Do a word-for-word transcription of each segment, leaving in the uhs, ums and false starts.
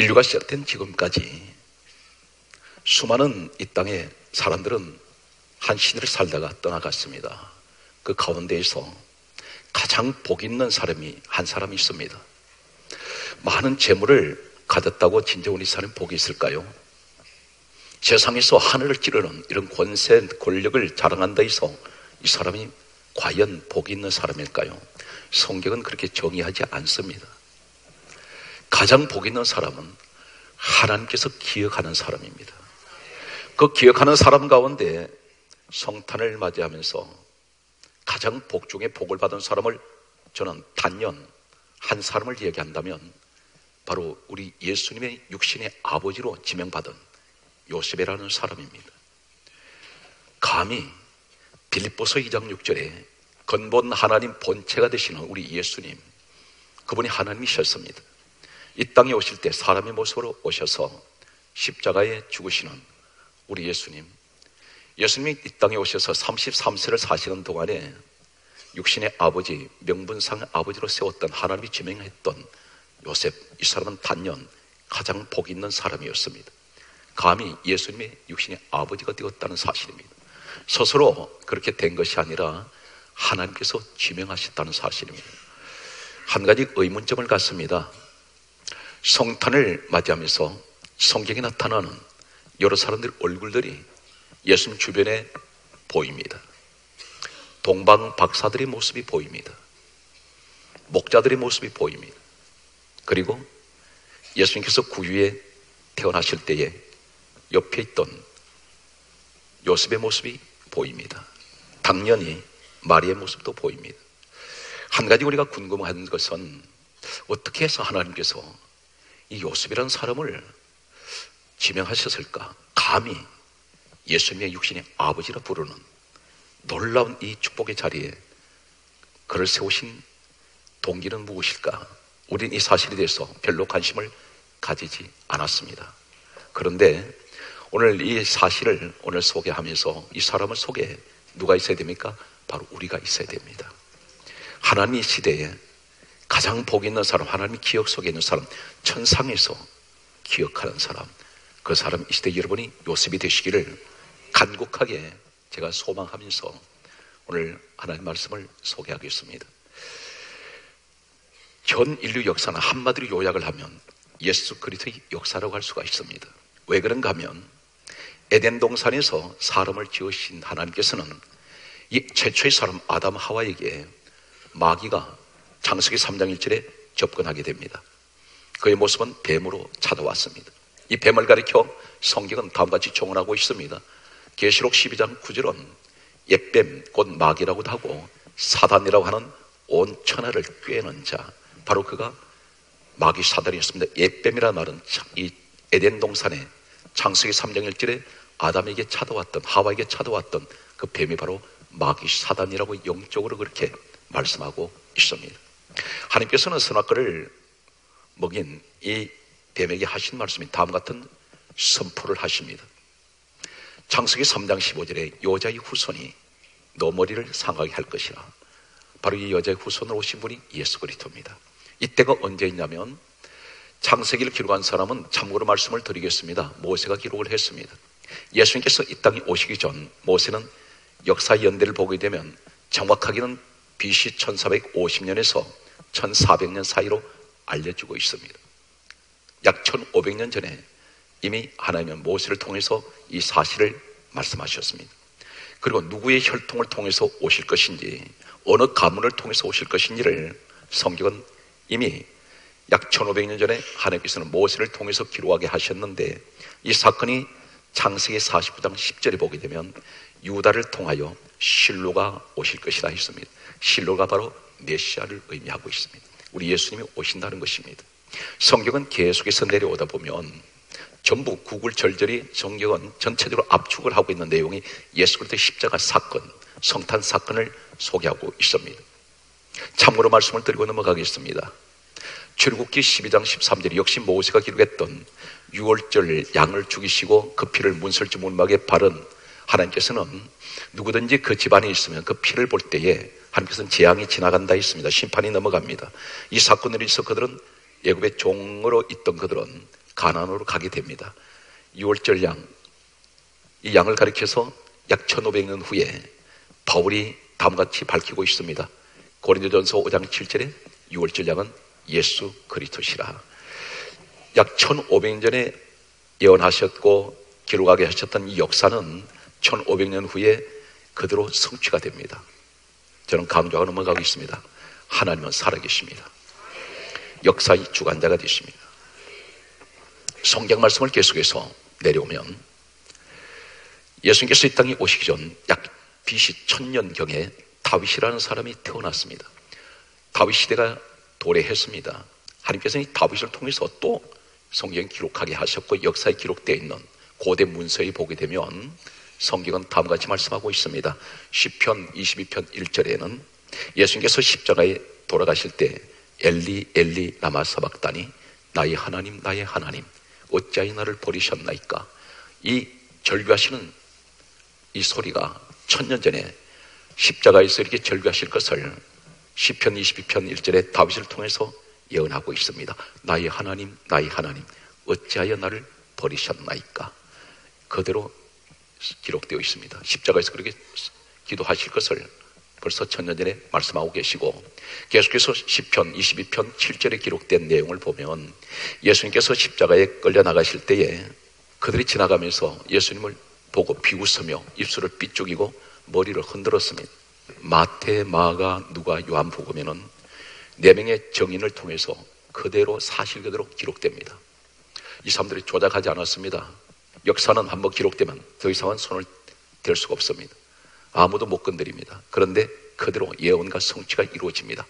인류가 시작된 지금까지 수많은 이 땅의 사람들은 한 시대를 살다가 떠나갔습니다. 그 가운데에서 가장 복 있는 사람이 한 사람이 있습니다. 많은 재물을 가졌다고 진짜 우리 사람이 복이 있을까요? 세상에서 하늘을 찌르는 이런 권세, 권력을 자랑한다 해서 이 사람이 과연 복이 있는 사람일까요? 성경은 그렇게 정의하지 않습니다. 가장 복 있는 사람은 하나님께서 기억하는 사람입니다. 그 기억하는 사람 가운데 성탄을 맞이하면서 가장 복 중에 복을 받은 사람을 저는 단연 한 사람을 얘기한다면 바로 우리 예수님의 육신의 아버지로 지명받은 요셉이라는 사람입니다. 감히 빌립보서 이 장 육 절에 근본 하나님 본체가 되시는 우리 예수님, 그분이 하나님이셨습니다. 이 땅에 오실 때 사람의 모습으로 오셔서 십자가에 죽으시는 우리 예수님, 예수님이 이 땅에 오셔서 삼십삼 세를 사시는 동안에 육신의 아버지, 명분상의 아버지로 세웠던 하나님이 지명했던 요셉, 이 사람은 단연 가장 복 있는 사람이었습니다. 감히 예수님의 육신의 아버지가 되었다는 사실입니다. 스스로 그렇게 된 것이 아니라 하나님께서 지명하셨다는 사실입니다. 한 가지 의문점을 갖습니다. 성탄을 맞이하면서 성경에 나타나는 여러 사람들 얼굴들이 예수님 주변에 보입니다. 동방 박사들의 모습이 보입니다. 목자들의 모습이 보입니다. 그리고 예수님께서 구유에 태어나실 때에 옆에 있던 요셉의 모습이 보입니다. 당연히 마리아의 모습도 보입니다. 한 가지 우리가 궁금한 것은 어떻게 해서 하나님께서 이 요셉이라는 사람을 지명하셨을까? 감히 예수님의 육신의 아버지라 부르는 놀라운 이 축복의 자리에 그를 세우신 동기는 무엇일까? 우리는 이 사실에 대해서 별로 관심을 가지지 않았습니다. 그런데 오늘 이 사실을 오늘 소개하면서 이 사람을 소개해 누가 있어야 됩니까? 바로 우리가 있어야 됩니다. 하나님의 시대에 가장 복 있는 사람, 하나님의 기억 속에 있는 사람, 천상에서 기억하는 사람, 그 사람 이 시대 여러분이 요셉이 되시기를 간곡하게 제가 소망하면서 오늘 하나님의 말씀을 소개하겠습니다. 전 인류 역사는 한마디로 요약을 하면 예수 그리스도의 역사라고 할 수가 있습니다. 왜 그런가 하면 에덴 동산에서 사람을 지으신 하나님께서는 이 최초의 사람 아담 하와에게 마귀가 창세기 삼 장 일 절에 접근하게 됩니다. 그의 모습은 뱀으로 찾아왔습니다. 이 뱀을 가리켜 성경은 다음같이 총언하고 있습니다. 계시록 십이 장 구 절은 옛뱀 곧 마귀라고도 하고 사단이라고 하는 온 천하를 꿰는 자, 바로 그가 마귀 사단이었습니다. 옛뱀이라는 말은 이 에덴 동산에 창세기 삼 장 일 절에 아담에게 찾아왔던, 하와에게 찾아왔던 그 뱀이 바로 마귀 사단이라고 영적으로 그렇게 말씀하고 있습니다. 하나님께서는 선악과를 먹인 이 뱀에게 하신 말씀이 다음 같은 선포를 하십니다. 창세기 삼 장 십오 절에 여자의 후손이 너 머리를 상하게 할 것이라. 바로 이 여자의 후손으로 오신 분이 예수 그리스도입니다. 이때가 언제였냐면 창세기를 기록한 사람은 참고로 말씀을 드리겠습니다. 모세가 기록을 했습니다. 예수님께서 이 땅에 오시기 전 모세는 역사 연대를 보게 되면 정확하게는 비씨 천사백오십 년에서 천사백 년 사이로 알려주고 있습니다. 약 천오백 년 전에 이미 하나님은 모세를 통해서 이 사실을 말씀하셨습니다. 그리고 누구의 혈통을 통해서 오실 것인지, 어느 가문을 통해서 오실 것인지를 성경은 이미 약 천오백 년 전에 하나님께서는 모세를 통해서 기록하게 하셨는데, 이 사건이 창세기 사십구 장 십 절에 보게 되면 유다를 통하여 실로가 오실 것이라 했습니다. 실로가 바로 메시아를 의미하고 있습니다. 우리 예수님이 오신다는 것입니다. 성경은 계속해서 내려오다 보면 전부 구글절절이 성경은 전체적으로 압축을 하고 있는 내용이 예수 그리스도의 십자가 사건, 성탄 사건을 소개하고 있습니다. 참고로 말씀을 드리고 넘어가겠습니다. 출애굽기 십이 장 십삼 절이 역시 모세가 기록했던 유월절 양을 죽이시고 그 피를 문설주 문막에 바른 하나님께서는 누구든지 그 집안에 있으면 그 피를 볼 때에 하나님께서는 재앙이 지나간다 했습니다. 심판이 넘어갑니다. 이 사건으로 인해서 그들은 애굽의 종으로 있던 그들은 가나안으로 가게 됩니다. 유월절 양, 이 양을 가리켜서 약 천오백 년 후에 바울이 다음같이 밝히고 있습니다. 고린도전서 오 장 칠 절에 유월절 양은 예수 그리스도시라. 약 천오백 년 전에 예언하셨고 기록하게 하셨던 이 역사는 천오백 년 후에 그대로 성취가 됩니다. 저는 강조하고 넘어가고 있습니다. 하나님은 살아계십니다. 역사의 주관자가 되십니다. 성경 말씀을 계속해서 내려오면 예수님께서 이 땅에 오시기 전 약 비씨 천년경에 다윗이라는 사람이 태어났습니다. 다윗 시대가 도래했습니다. 하나님께서는 이 다윗을 통해서 또 성경 기록하게 하셨고 역사에 기록되어 있는 고대 문서에 보게 되면 성경은 다음과 같이 말씀하고 있습니다. 시편 이십이 편 일 절에는 예수님께서 십자가에 돌아가실 때 엘리 엘리 라마 사박다니 나의 하나님 나의 하나님 어찌하여 나를 버리셨나이까. 이 절규하시는 이 소리가 천년 전에 십자가에서 이렇게 절규하실 것을 시편 이십이 편 일 절에 다윗을 통해서 예언하고 있습니다. 나의 하나님 나의 하나님 어찌하여 나를 버리셨나이까. 그대로 기록되어 있습니다. 십자가에서 그렇게 기도하실 것을 벌써 천년 전에 말씀하고 계시고, 계속해서 시편 이십이 편 칠 절에 기록된 내용을 보면 예수님께서 십자가에 끌려 나가실 때에 그들이 지나가면서 예수님을 보고 비웃으며 입술을 삐죽이고 머리를 흔들었습니다. 마태, 마가, 누가, 요한복음에는 네 명의 정인을 통해서 그대로 사실 그대로 기록됩니다. 이 사람들이 조작하지 않았습니다. 역사는 한번 기록되면 더 이상은 손을 댈 수가 없습니다. 아무도 못 건드립니다. 그런데 그대로 예언과 성취가 이루어집니다.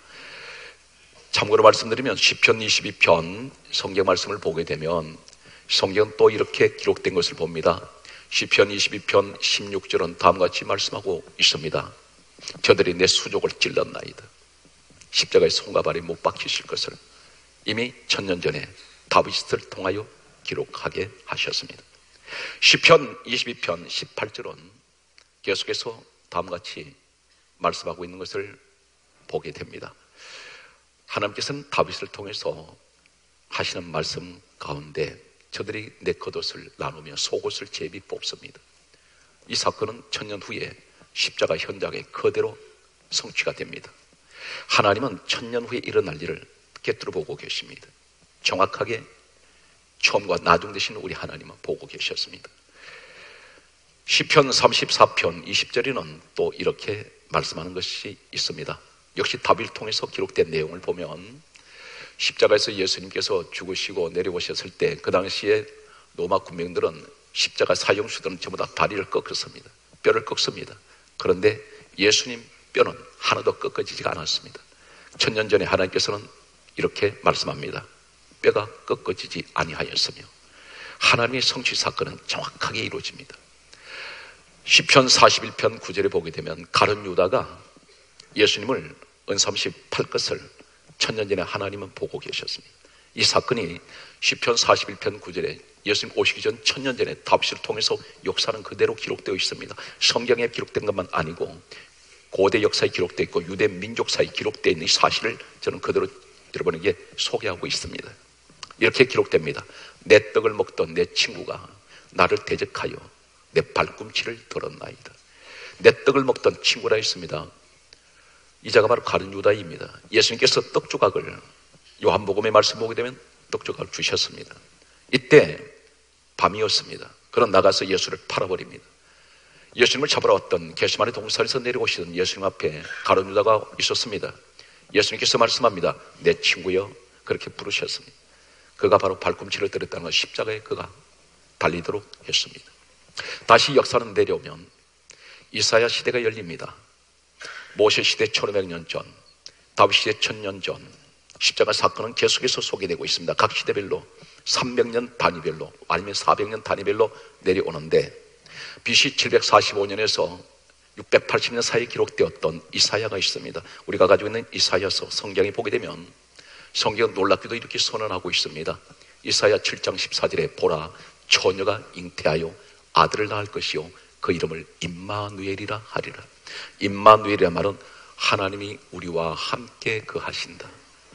참고로 말씀드리면 시편 이십이 편 성경 말씀을 보게 되면 성경은 또 이렇게 기록된 것을 봅니다. 시편 이십이 편 십육 절은 다음과 같이 말씀하고 있습니다. 저들이 내 수족을 찔렀나이다. 십자가에 손과 발이 못 박히실 것을 이미 천년 전에 다윗을 통하여 기록하게 하셨습니다. 시편 이십이 편 십팔 절은 계속해서 다음같이 말씀하고 있는 것을 보게 됩니다. 하나님께서는 다윗을 통해서 하시는 말씀 가운데 저들이 내 겉옷을 나누며 속옷을 제비 뽑습니다. 이 사건은 천년 후에 십자가 현장에 그대로 성취가 됩니다. 하나님은 천년 후에 일어날 일을 꿰뚫어 보고 계십니다. 정확하게 처음과 나중 되신 우리 하나님은 보고 계셨습니다. 시편 삼십사 편 이십 절에는 또 이렇게 말씀하는 것이 있습니다. 역시 다윗을 통해서 기록된 내용을 보면 십자가에서 예수님께서 죽으시고 내려오셨을 때 그 당시에 로마 군병들은 십자가 사형수들은 전부 다 다리를 꺾었습니다. 뼈를 꺾습니다. 그런데 예수님 뼈는 하나도 꺾어지지가 않았습니다. 천년 전에 하나님께서는 이렇게 말씀합니다. 뼈가 꺾어지지 아니하였으며 하나님의 성취 사건은 정확하게 이루어집니다. 시편 사십일 편 구 절에 보게 되면 가룟 유다가 예수님을 은삼시 팔 것을 천년 전에 하나님은 보고 계셨습니다. 이 사건이 시편 사십일 편 구 절에 예수님 오시기 전 천년 전에 다윗을 통해서 역사는 그대로 기록되어 있습니다. 성경에 기록된 것만 아니고 고대 역사에 기록되어 있고 유대 민족사에 기록되어 있는 이 사실을 저는 그대로 여러분에게 소개하고 있습니다. 이렇게 기록됩니다. 내 떡을 먹던 내 친구가 나를 대적하여 내 발꿈치를 들었나이다. 내 떡을 먹던 친구라 했습니다. 이 자가 바로 가룟 유다입니다. 예수님께서 떡 조각을 요한복음의 말씀 보게 되면 떡 조각을 주셨습니다. 이때 밤이었습니다. 그런 나가서 예수를 팔아버립니다. 예수님을 잡으러 왔던 겟세마네 동산에서 내려오시던 예수님 앞에 가룟 유다가 있었습니다. 예수님께서 말씀합니다. 내 친구여, 그렇게 부르셨습니다. 그가 바로 발꿈치를 때렸다는 것, 십자가에 그가 달리도록 했습니다. 다시 역사는 내려오면 이사야 시대가 열립니다. 모세 시대 천오백 년 전, 다윗 시대 천년 전 십자가 사건은 계속해서 소개되고 있습니다. 각 시대별로 삼백 년 단위별로 아니면 사백 년 단위별로 내려오는데 비씨 칠백사십오 년에서 육백팔십 년 사이에 기록되었던 이사야가 있습니다. 우리가 가지고 있는 이사야서 성경에 보게 되면 성경은 놀랍게도 이렇게 선언하고 있습니다. 이사야 칠 장 십사 절에 보라, 처녀가 잉태하여 아들을 낳을 것이요 그 이름을 임마누엘이라 하리라. 임마누엘이란 말은 하나님이 우리와 함께 거하신다.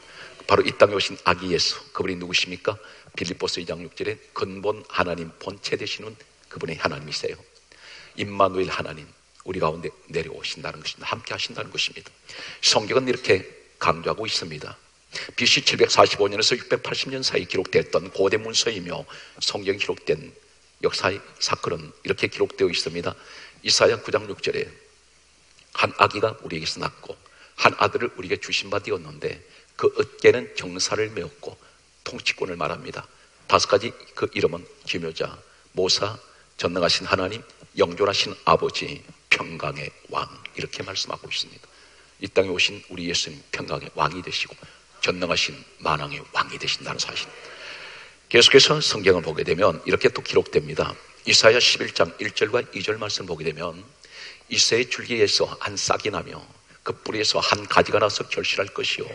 바로 이 땅에 오신 아기 예수, 그분이 누구십니까? 빌립보서 이 장 육 절에 근본 하나님 본체 되시는 그분이 하나님이세요. 임마누엘 하나님, 우리 가운데 내려오신다는 것입니다. 함께 하신다는 것입니다. 성경은 이렇게 강조하고 있습니다. 비씨 칠백사십오 년에서 육백팔십 년 사이 기록됐던 고대 문서이며 성경에 기록된 역사의 사건은 이렇게 기록되어 있습니다. 이사야 구 장 육 절에 한 아기가 우리에게서 낳고 한 아들을 우리에게 주신 바 되었는데 그 어깨는 정사를 메었고 통치권을 말합니다. 다섯 가지 그 이름은 기묘자, 모사, 전능하신 하나님, 영존하신 아버지, 평강의 왕, 이렇게 말씀하고 있습니다. 이 땅에 오신 우리 예수님 평강의 왕이 되시고 전능하신 만왕의 왕이 되신다는 사실. 계속해서 성경을 보게 되면 이렇게 또 기록됩니다. 이사야 십일 장 일 절과 이 절 말씀을 보게 되면 이새의 줄기에서 한 싹이 나며 그 뿌리에서 한 가지가 나서 결실할 것이요.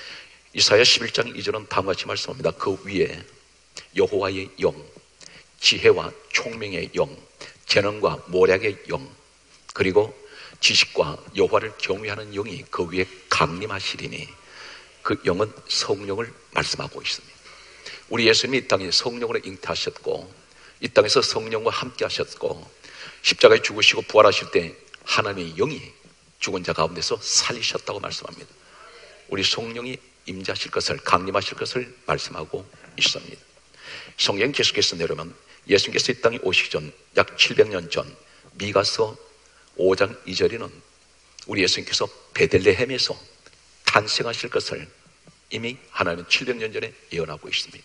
이사야 십일 장 이 절은 다음과 같이 말씀합니다. 그 위에 여호와의 영, 지혜와 총명의 영, 재능과 모략의 영, 그리고 지식과 여호와를 경외하는 영이 그 위에 강림하시리니, 그 영은 성령을 말씀하고 있습니다. 우리 예수님이 이 땅에 성령으로 잉태하셨고 이 땅에서 성령과 함께 하셨고 십자가에 죽으시고 부활하실 때 하나님의 영이 죽은 자 가운데서 살리셨다고 말씀합니다. 우리 성령이 임재하실 것을, 강림하실 것을 말씀하고 있습니다. 성경 계속해서 내려오면 예수님께서 이 땅에 오시기 전 약 칠백 년 전 미가서 오 장 이 절에는 우리 예수님께서 베들레헴에서 탄생하실 것을 이미 하나님은 칠백 년 전에 예언하고 있습니다.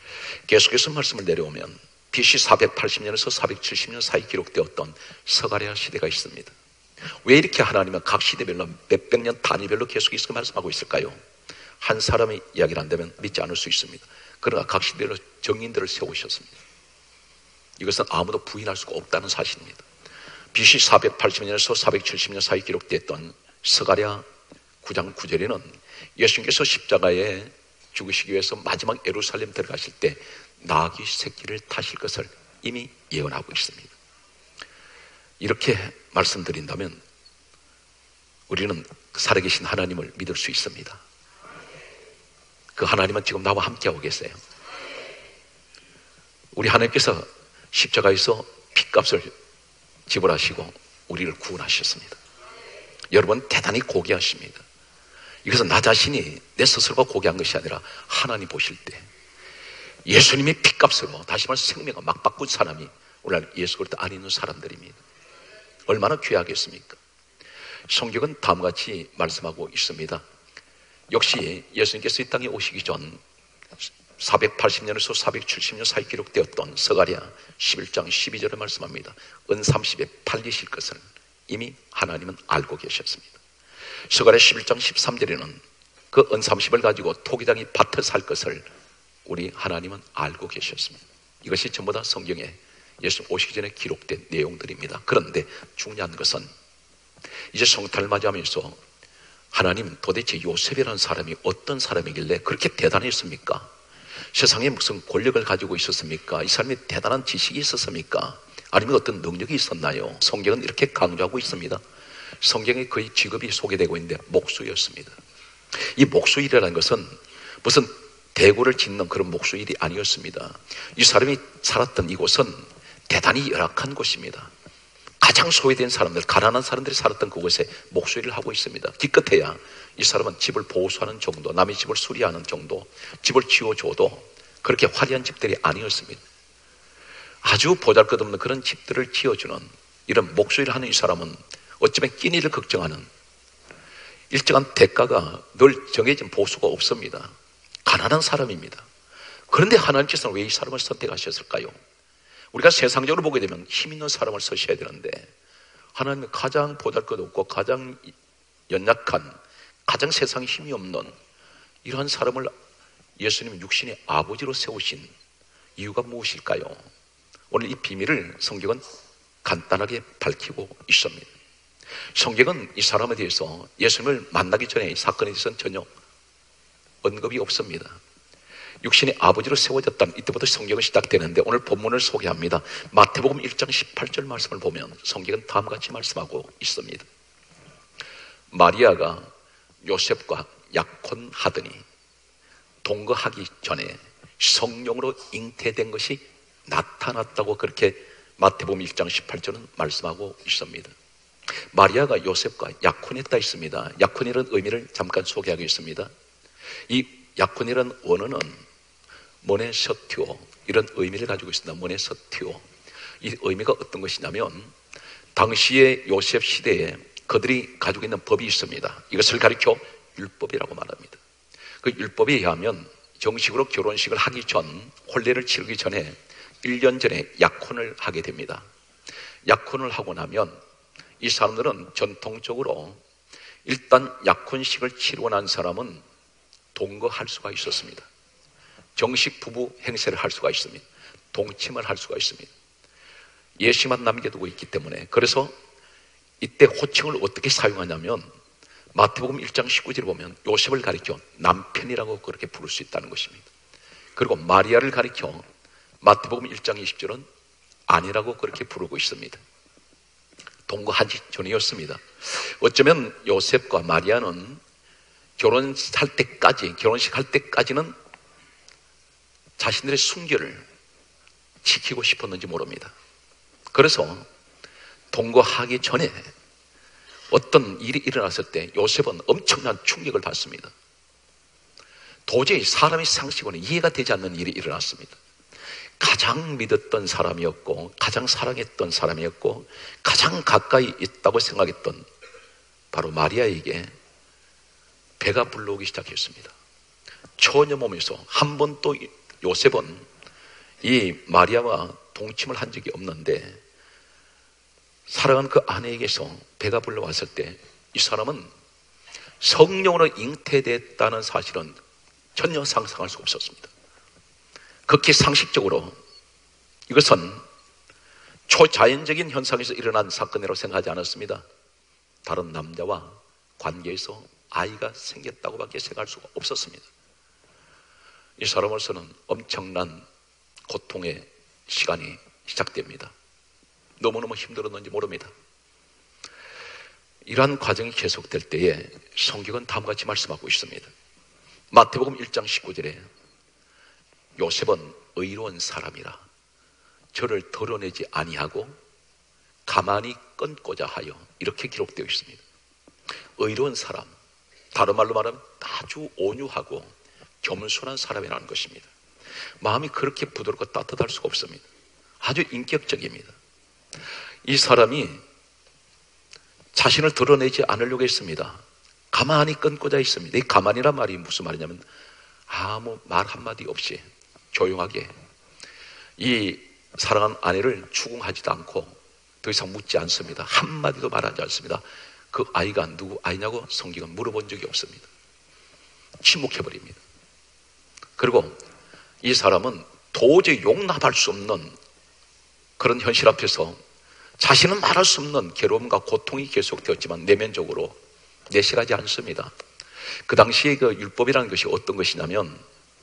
계속해서 말씀을 내려오면 비씨 사백팔십 년에서 사백칠십 년 사이 기록되었던 스가랴 시대가 있습니다. 왜 이렇게 하나님은 각 시대별로 몇백 년 단위별로 계속해서 말씀하고 있을까요? 한 사람의 이야기를 한다면 믿지 않을 수 있습니다. 그러나 각 시대별로 정인들을 세우셨습니다. 이것은 아무도 부인할 수가 없다는 사실입니다. 비씨 사백팔십 년에서 사백칠십 년 사이 기록됐던 스가랴 구 장 구 절에는 예수님께서 십자가에 죽으시기 위해서 마지막 예루살렘 들어가실 때 나귀 새끼를 타실 것을 이미 예언하고 있습니다. 이렇게 말씀드린다면 우리는 살아계신 하나님을 믿을 수 있습니다. 그 하나님은 지금 나와 함께하고 계세요. 우리 하나님께서 십자가에서 핏값을 지불하시고 우리를 구원하셨습니다. 여러분 대단히 고귀하십니다. 이것은 나 자신이 내 스스로가 고귀한 것이 아니라 하나님 보실 때 예수님의 핏값으로, 다시 말해서 생명을 막 바꾼 사람이 오늘 예수 그리스도 안에 있는 사람들입니다. 얼마나 귀하겠습니까? 성경은 다음과 같이 말씀하고 있습니다. 역시 예수님께서 이 땅에 오시기 전 사백팔십 년에서 사백칠십 년 사이 기록되었던 스가랴 십일 장 십이 절에 말씀합니다. 은 삼십에 팔리실 것을 이미 하나님은 알고 계셨습니다. 스가랴 십일 장 십삼 절에는 그 은 삼십을 가지고 토기장이 밭을 살 것을 우리 하나님은 알고 계셨습니다. 이것이 전부 다 성경에 예수 오시기 전에 기록된 내용들입니다. 그런데 중요한 것은 이제 성탄을 맞이하면서 하나님 도대체 요셉이라는 사람이 어떤 사람이길래 그렇게 대단했습니까? 세상에 무슨 권력을 가지고 있었습니까? 이 사람이 대단한 지식이 있었습니까? 아니면 어떤 능력이 있었나요? 성경은 이렇게 강조하고 있습니다. 성경에 그의 직업이 소개되고 있는데 목수였습니다. 이 목수일이라는 것은 무슨 대고를 짓는 그런 목수일이 아니었습니다. 이 사람이 살았던 이곳은 대단히 열악한 곳입니다. 가장 소외된 사람들, 가난한 사람들이 살았던 그곳에 목수일을 하고 있습니다. 기껏해야 이 사람은 집을 보수하는 정도, 남의 집을 수리하는 정도, 집을 지어줘도 그렇게 화려한 집들이 아니었습니다. 아주 보잘것없는 그런 집들을 지어주는 이런 목수일을 하는 이 사람은 어쩌면 끼니를 걱정하는, 일정한 대가가 늘 정해진 보수가 없습니다. 가난한 사람입니다. 그런데 하나님께서는 왜 이 사람을 선택하셨을까요? 우리가 세상적으로 보게 되면 힘 있는 사람을 쓰셔야 되는데 하나님은 가장 보잘것없고 가장 연약한, 가장 세상에 힘이 없는 이러한 사람을 예수님 육신의 아버지로 세우신 이유가 무엇일까요? 오늘 이 비밀을 성경은 간단하게 밝히고 있습니다. 성경은 이 사람에 대해서, 예수님을 만나기 전에 이 사건에 대해서는 전혀 언급이 없습니다. 육신의 아버지로 세워졌다는 이때부터 성경은 시작되는데 오늘 본문을 소개합니다. 마태복음 일 장 십팔 절 말씀을 보면 성경은 다음과 같이 말씀하고 있습니다. 마리아가 요셉과 약혼하더니 동거하기 전에 성령으로 잉태된 것이 나타났다고 그렇게 마태복음 일 장 십팔 절은 말씀하고 있습니다. 마리아가 요셉과 약혼했다 있습니다. 약혼이라는 의미를 잠깐 소개하겠습니다. 이 약혼이라는 원어는 모네서티오, 이런 의미를 가지고 있습니다. 모네서티오. 이 의미가 어떤 것이냐면 당시의 요셉 시대에 그들이 가지고 있는 법이 있습니다. 이것을 가리켜 율법이라고 말합니다. 그 율법에 의하면 정식으로 결혼식을 하기 전, 혼례를 치르기 전에 일 년 전에 약혼을 하게 됩니다. 약혼을 하고 나면 이 사람들은 전통적으로 일단 약혼식을 치르고 난 사람은 동거할 수가 있었습니다. 정식 부부 행세를 할 수가 있습니다. 동침을 할 수가 있습니다. 예시만 남겨두고 있기 때문에, 그래서 이때 호칭을 어떻게 사용하냐면 마태복음 일 장 십구 절에 보면 요셉을 가리켜 남편이라고 그렇게 부를 수 있다는 것입니다. 그리고 마리아를 가리켜 마태복음 일 장 이십 절은 아니라고 그렇게 부르고 있습니다. 동거하기 전이었습니다. 어쩌면 요셉과 마리아는 결혼할 때까지, 결혼식 할 때까지는 자신들의 순결을 지키고 싶었는지 모릅니다. 그래서 동거하기 전에 어떤 일이 일어났을 때 요셉은 엄청난 충격을 받습니다. 도저히 사람의 상식으로는 이해가 되지 않는 일이 일어났습니다. 가장 믿었던 사람이었고, 가장 사랑했던 사람이었고, 가장 가까이 있다고 생각했던 바로 마리아에게 배가 불러오기 시작했습니다. 처녀 몸에서 한 번도 요셉은 이 마리아와 동침을 한 적이 없는데 사랑하는 그 아내에게서 배가 불러왔을 때 이 사람은 성령으로 잉태됐다는 사실은 전혀 상상할 수 없었습니다. 극히 상식적으로 이것은 초자연적인 현상에서 일어난 사건이라고 생각하지 않았습니다. 다른 남자와 관계에서 아이가 생겼다고밖에 생각할 수가 없었습니다. 이 사람으로서는 엄청난 고통의 시간이 시작됩니다. 너무너무 힘들었는지 모릅니다. 이러한 과정이 계속될 때에 성경은 다음과 같이 말씀하고 있습니다. 마태복음 일 장 십구 절에 요셉은 의로운 사람이라 저를 드러내지 아니하고 가만히 끊고자 하여, 이렇게 기록되어 있습니다. 의로운 사람, 다른 말로 말하면 아주 온유하고 겸손한 사람이라는 것입니다. 마음이 그렇게 부드럽고 따뜻할 수가 없습니다. 아주 인격적입니다. 이 사람이 자신을 드러내지 않으려고 했습니다. 가만히 끊고자 했습니다. 이 가만히란 말이 무슨 말이냐면 아무 말 한마디 없이 조용하게 이 사랑하는 아내를 추궁하지도 않고 더 이상 묻지 않습니다. 한마디도 말하지 않습니다. 그 아이가 누구 아이냐고 성경은 물어본 적이 없습니다. 침묵해버립니다. 그리고 이 사람은 도저히 용납할 수 없는 그런 현실 앞에서 자신은 말할 수 없는 괴로움과 고통이 계속되었지만 내면적으로 내색하지 않습니다. 그 당시에 그 율법이라는 것이 어떤 것이냐면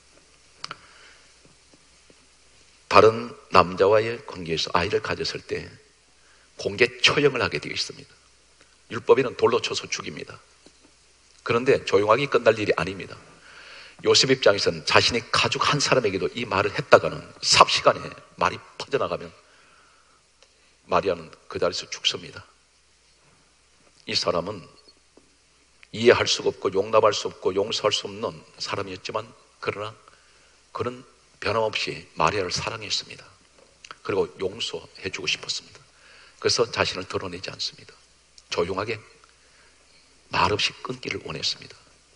다른 남자와의 관계에서 아이를 가졌을 때 공개 처형을 하게 되어 있습니다. 율법에는 돌로 쳐서 죽입니다. 그런데 조용하게 끝날 일이 아닙니다. 요셉 입장에서는 자신의 가족 한 사람에게도 이 말을 했다가는 삽시간에 말이 퍼져나가면 마리아는 그 자리에서 죽습니다. 이 사람은 이해할 수가 없고 용납할 수 없고 용서할 수 없는 사람이었지만 그러나 그는 변함없이 마리아를 사랑했습니다. 그리고 용서해 주고 싶었습니다. 그래서 자신을 드러내지 않습니다. 조용하게 말없이 끊기를 원했습니다.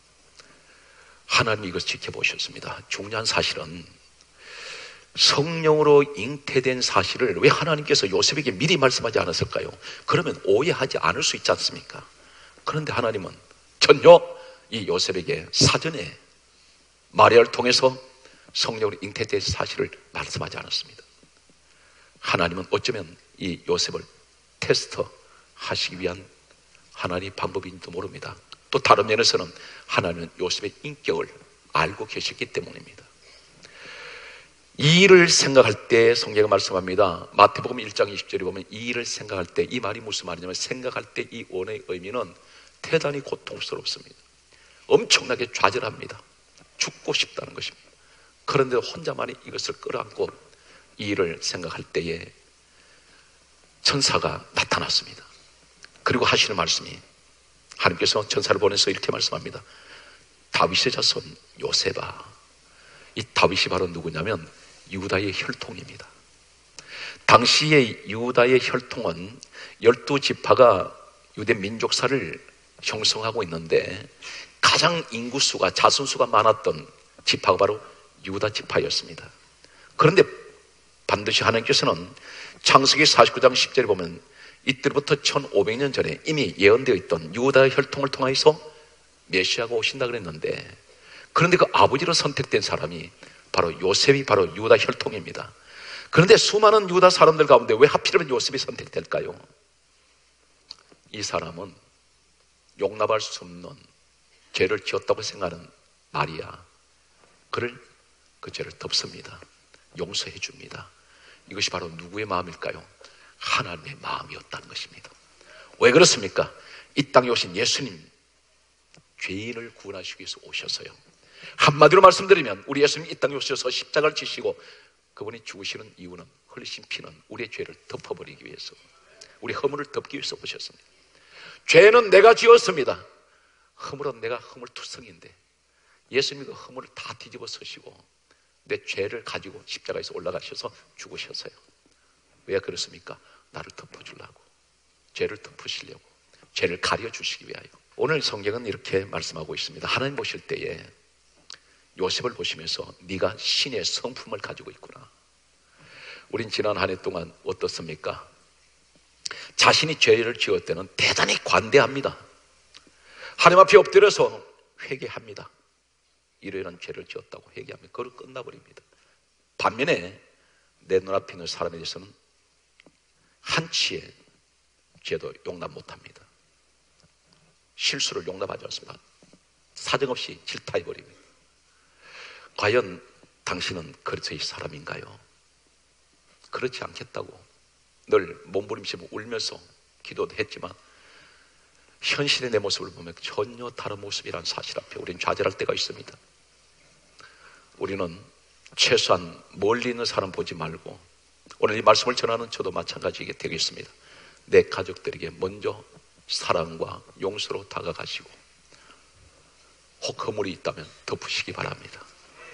하나님이 이것을 지켜보셨습니다. 중요한 사실은 성령으로 잉태된 사실을 왜 하나님께서 요셉에게 미리 말씀하지 않았을까요? 그러면 오해하지 않을 수 있지 않습니까? 그런데 하나님은 전혀 이 요셉에게 사전에 마리아를 통해서 성령으로 잉태된 사실을 말씀하지 않았습니다. 하나님은 어쩌면 이 요셉을 테스트 하시기 위한 하나님의 방법인지도 모릅니다. 또 다른 면에서는 하나님은 요셉의 인격을 알고 계셨기 때문입니다. 이 일을 생각할 때 성경이 말씀합니다. 마태복음 일 장 이십 절에 보면 이 일을 생각할 때, 이 말이 무슨 말이냐면 생각할 때 이 원어의 의미는 대단히 고통스럽습니다. 엄청나게 좌절합니다. 죽고 싶다는 것입니다. 그런데 혼자만이 이것을 끌어안고 이 일을 생각할 때에 천사가 나타났습니다. 그리고 하시는 말씀이, 하나님께서 천사를 보내서 이렇게 말씀합니다. 다윗의 자손 요셉아. 이 다윗이 바로 누구냐면 유다의 혈통입니다. 당시의 유다의 혈통은 열두 지파가 유대 민족사를 형성하고 있는데 가장 인구수가, 자손수가 많았던 지파가 바로 유다 지파였습니다. 그런데 반드시 하나님께서는 창세기 사십구 장 십 절에 보면 이때부터 천오백 년 전에 이미 예언되어 있던 유다의 혈통을 통해서 메시아가 오신다 그랬는데, 그런데 그 아버지로 선택된 사람이 바로 요셉이 바로 유다 혈통입니다. 그런데 수많은 유다 사람들 가운데 왜 하필이면 요셉이 선택될까요? 이 사람은 용납할 수 없는 죄를 지었다고 생각하는 마리아, 그를 그 죄를 덮습니다. 용서해 줍니다. 이것이 바로 누구의 마음일까요? 하나님의 마음이었다는 것입니다. 왜 그렇습니까? 이 땅에 오신 예수님, 죄인을 구원하시기 위해서 오셔서요, 한마디로 말씀드리면 우리 예수님 이 땅에 오셔서 십자가를 지시고 그분이 죽으시는 이유는, 흘리신 피는 우리의 죄를 덮어버리기 위해서, 우리 허물을 덮기 위해서 오셨습니다. 죄는 내가 지었습니다. 허물은 내가 허물투성인데 예수님이 그 허물을 다 뒤집어 쓰시고 내 죄를 가지고 십자가에서 올라가셔서 죽으셨어요. 왜 그렇습니까? 나를 덮어주려고, 죄를 덮으시려고, 죄를 가려주시기 위하여. 오늘 성경은 이렇게 말씀하고 있습니다. 하나님 보실 때에 요셉을 보시면서 네가 신의 성품을 가지고 있구나. 우린 지난 한 해 동안 어떻습니까? 자신이 죄를 지을 때는 대단히 관대합니다. 하나님 앞에 엎드려서 회개합니다. 이러이러한 죄를 지었다고 회개하면 그걸 끝나버립니다. 반면에 내 눈앞에 있는 사람에 대해서는 한치의 죄도 용납 못합니다. 실수를 용납하지 않습니다. 사정없이 질타해버립니다. 과연 당신은 그리스도의 사람인가요? 그렇지 않겠다고 늘 몸부림치고 울면서 기도도 했지만 현실의 내 모습을 보면 전혀 다른 모습이라는 사실 앞에 우리는 좌절할 때가 있습니다. 우리는 최소한 멀리 있는 사람 보지 말고, 오늘 이 말씀을 전하는 저도 마찬가지게 되겠습니다. 내 가족들에게 먼저 사랑과 용서로 다가가시고 혹 허물이 있다면 덮으시기 바랍니다.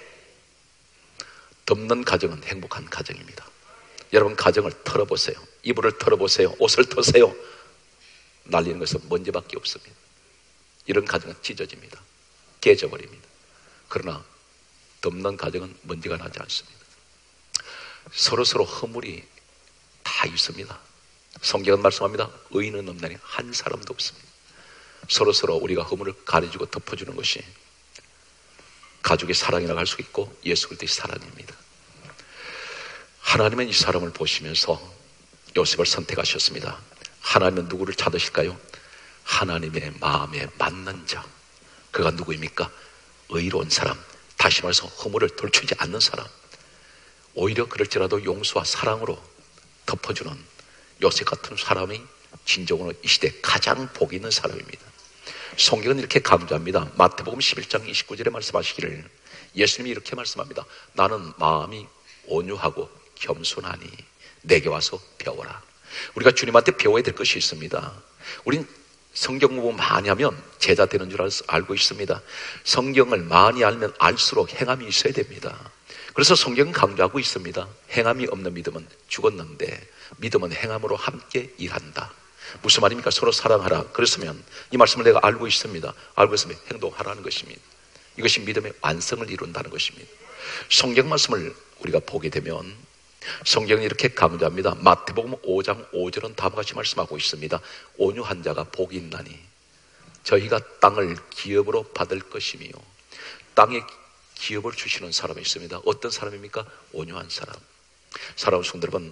덮는 가정은 행복한 가정입니다. 여러분 가정을 털어보세요. 이불을 털어보세요. 옷을 터세요. 날리는 것은 먼지밖에 없습니다. 이런 가정은 찢어집니다. 깨져버립니다. 그러나 덮는 가정은 먼지가 나지 않습니다. 서로서로 허물이 다 있습니다. 성경은 말씀합니다. 의인은 없나니 한 사람도 없습니다. 서로서로 우리가 허물을 가려주고 덮어주는 것이 가족의 사랑이라고 할 수 있고 예수 그리스도의 사랑입니다. 하나님은 이 사람을 보시면서 요셉을 선택하셨습니다. 하나님은 누구를 찾으실까요? 하나님의 마음에 맞는 자. 그가 누구입니까? 의로운 사람, 다시 말해서 허물을 돌추지 않는 사람, 오히려 그럴지라도 용서와 사랑으로 덮어주는 요셉 같은 사람이 진정으로 이 시대 가장 복 있는 사람입니다. 성경은 이렇게 강조합니다. 마태복음 십일 장 이십구 절에 말씀하시기를, 예수님이 이렇게 말씀합니다. 나는 마음이 온유하고 겸손하니 내게 와서 배워라. 우리가 주님한테 배워야 될 것이 있습니다. 우린 성경 공부 많이 하면 제자 되는 줄 알고 있습니다. 성경을 많이 알면 알수록 행함이 있어야 됩니다. 그래서 성경은 강조하고 있습니다. 행함이 없는 믿음은 죽었는데 믿음은 행함으로 함께 일한다. 무슨 말입니까? 서로 사랑하라. 그랬으면 이 말씀을 내가 알고 있습니다. 알고 있으면 행동하라는 것입니다. 이것이 믿음의 완성을 이룬다는 것입니다. 성경 말씀을 우리가 보게 되면 성경이 이렇게 강조합니다. 마태복음 오 장 오 절은 다음과 같이 말씀하고 있습니다. 온유한 자가 복이 있나니 저희가 땅을 기업으로 받을 것이며. 땅에 기업을 주시는 사람이 있습니다. 어떤 사람입니까? 온유한 사람. 사랑하는 성도 여러분,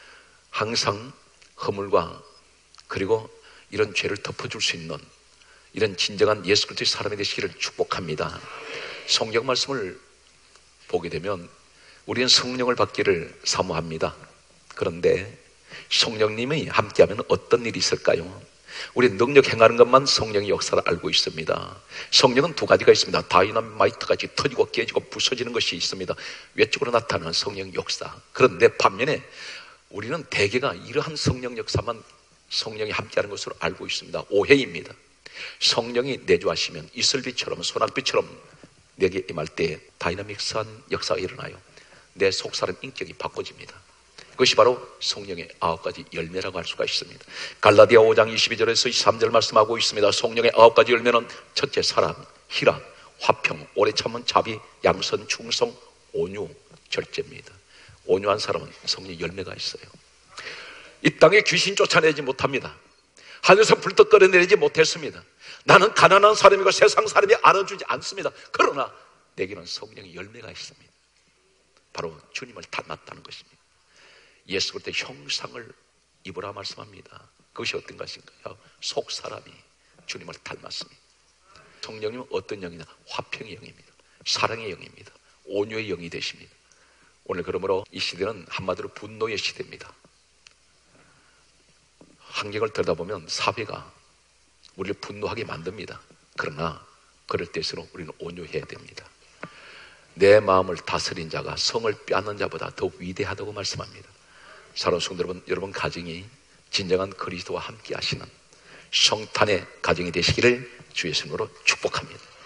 항상 허물과 그리고 이런 죄를 덮어줄 수 있는 이런 진정한 예수 그리스도의 사람이 되시기를 축복합니다. 성경 말씀을 보게 되면 우리는 성령을 받기를 사모합니다. 그런데 성령님이 함께하면 어떤 일이 있을까요? 우리 능력 행하는 것만 성령의 역사를 알고 있습니다. 성령은 두 가지가 있습니다. 다이너마이트같이 터지고 깨지고 부서지는 것이 있습니다. 외적으로 나타나는 성령 역사. 그런데 반면에 우리는 대개가 이러한 성령 역사만 성령이 함께하는 것으로 알고 있습니다. 오해입니다. 성령이 내주하시면 이슬비처럼 소낙비처럼 내게 임할 때 다이나믹한 역사가 일어나요. 내 속사람 인격이 바꿔집니다. 그것이 바로 성령의 아홉 가지 열매라고 할 수가 있습니다. 갈라디아 오 장 이십이 절에서 이십삼 절 말씀하고 있습니다. 성령의 아홉 가지 열매는 첫째 사랑, 희락, 화평, 오래 참은 자비, 양선, 충성, 온유, 절제입니다. 온유한 사람은 성령의 열매가 있어요. 이 땅에 귀신 쫓아내지 못합니다. 하늘에서 불떡 끌어내리지 못했습니다. 나는 가난한 사람이고 세상 사람이 알아주지 않습니다. 그러나 내게는 성령의 열매가 있습니다. 바로 주님을 닮았다는 것입니다. 예수 그리스도의 형상을 입으라 말씀합니다. 그것이 어떤 것인가요? 속 사람이 주님을 닮았습니다. 성령님은 어떤 영이냐? 화평의 영입니다. 사랑의 영입니다. 온유의 영이 되십니다. 오늘 그러므로 이 시대는 한마디로 분노의 시대입니다. 환경을 들여다보면 사회가 우리를 분노하게 만듭니다. 그러나 그럴 때일수록 우리는 온유해야 됩니다. 내 마음을 다스린 자가 성을 빼앗는 자보다 더 위대하다고 말씀합니다. 사랑하는 성도 여러분, 여러분 가정이 진정한 그리스도와 함께 하시는 성탄의 가정이 되시기를 주의 이름으로 축복합니다.